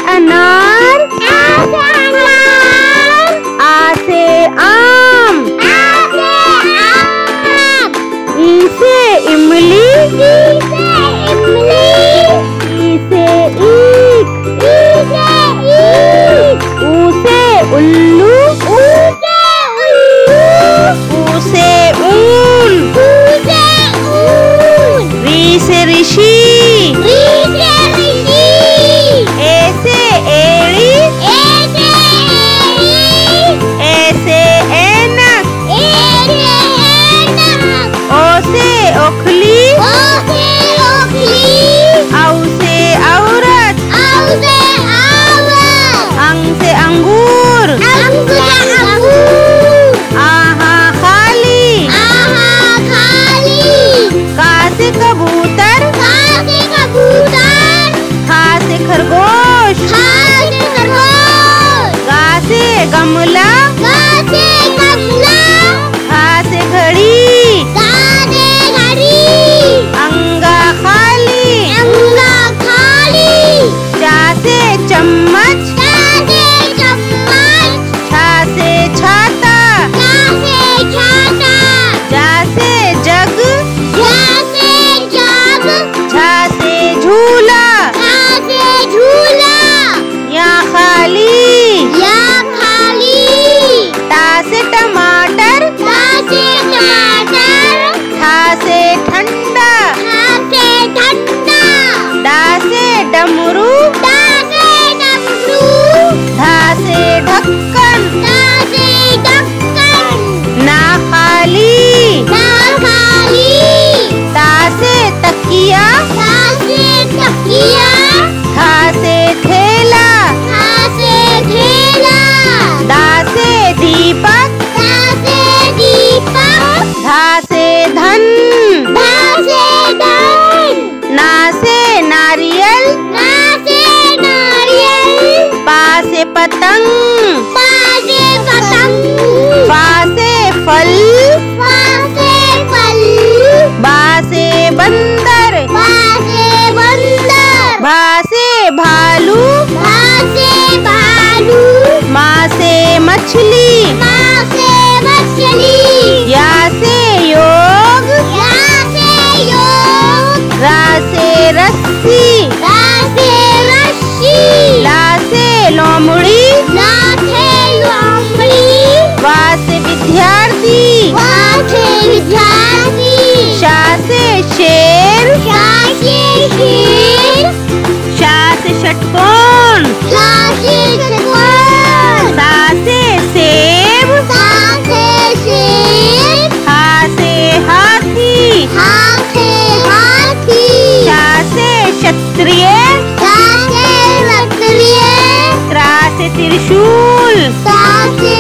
अनार, आ से आम, ई से इमली, ई से ईख, ऊ से उल्लू, ऊ से ऊन, री से ऋषि, ए से एड़ी, ए से ऐनक, ओ से ओखली, औ से औरत, अंग से अंगूर, आहा खाली, का से कबूतर, खा से खरगोश, गा से गमला, खा से घड़ी, अंगा खाली, चा से चम्मच, छा से छाता, जा से जग, झा से झूला, या खाली, टा से टमाटर, ठा से ठंडा, डा से डमरू, धा से ढक्कन, ना खाली, ता से तकिया, था से थैला, दा से दीपक, धा से धन, ना से नारियल, पा से पतंग, फा से फल, बा से बंदर, भा से भालू, मा से मछली, या से योग, रा से रस्सी, ला से लोमड़ी, वा से विद्यार्थी, शा से शेर, शा से षटकोण, सा से सेब, हा से हाथी, शा से क्षत्रिय, त्रा से त्रिशूल,